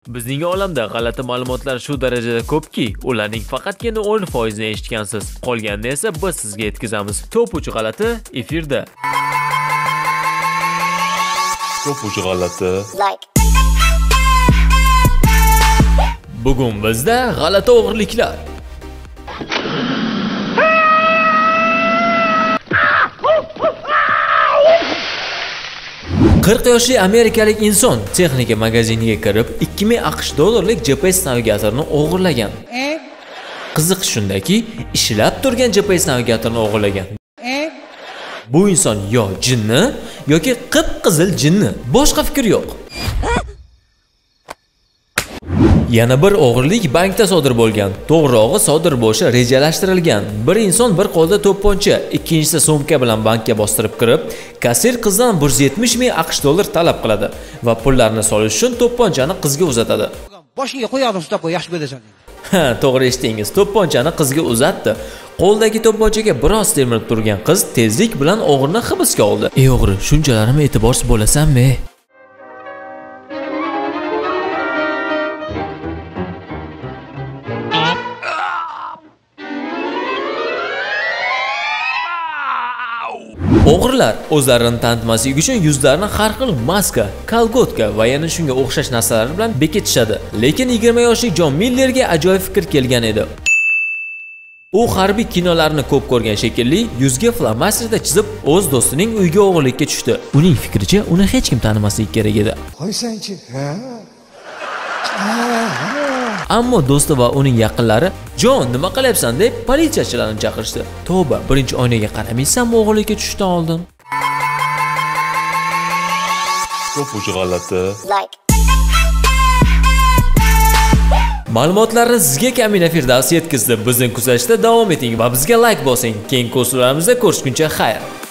Bizning olamda g'alati ma'lumotlar shu darajada ko'pki, ularning faqatgina 10% ni eshitgansiz. Qolganini esa biz sizga yetkazamiz. To'puvchi g'alati efirda. To'puvchi g'alati. Bugun bizda g'alati o'g'irliklar. $40 yoshli amerikalik inson texnika magaziniga kirib 2000 AQSh dollarlik GPS navigatorni o'g'irlagan. Qiziq shundaki, ishlab turgan GPS navigatorni o'g'irlagan. Bu inson yo jinni yoki qip-qizil jinni. Boshqa fikr yo'q. Yana bir o'g'irlik bankda sodir bo'lgan. To'g'rirog'i sodir bo'lishi rejalashtirilgan. Bir inson bir qo'lda to'pponcha, ikkinchisi sumka bilan bankka bostirib kirib, kassir qizdan 170 ming AQSh dollar talab qiladi va pullarni solish uchun to'pponchani qizga uzatadi. Boshiga qo'yadi, ustab qo'y, yaxshi ko'rasan. Ha, to'g'ri eshitdingiz. To'pponchani qizga uzatdi. Qo'ldagi to'pponchaga biroz temirib turgan qiz tezlik bilan o'g'rini hibsga oldi. Ey o'g'ri, shunchalarimi e'tiborsiz bo'lasanmi? O'g'rilar o'zlarini tanitmaslik uchun yuzlarini har xil maska, kolgotka va yana shunga o'xshash narsalar bilan bekitishadi. Lekin 20 yoshli Jon Millerga ajoyib fikr kelgan edi. U harbiy kinolarni ko'p ko'rgan shekilli, yuzga flomasterda chizib, o'z do'stining uyiga o'g'irlikka tushdi. Uning fikricha, uni hech kim tanimasligi kerak edi. Qo'ysangchi, ha? Ammo do'sti va uning yaqinlari "Jon, nima qilyapsan?" deb politsiyachilarni chaqirishdi. Tavba, birinchi oynaga qaramaysanmi o'g'irlikka tushishdan oldin? To'puvchi g'alati. Ma'lumotlarni sizga Kamina Firdavs yetkazdi. Bizni kuzatishda davom eting va bizga like bosing. Keyingi kurslarımizda ko'rishguncha xayr.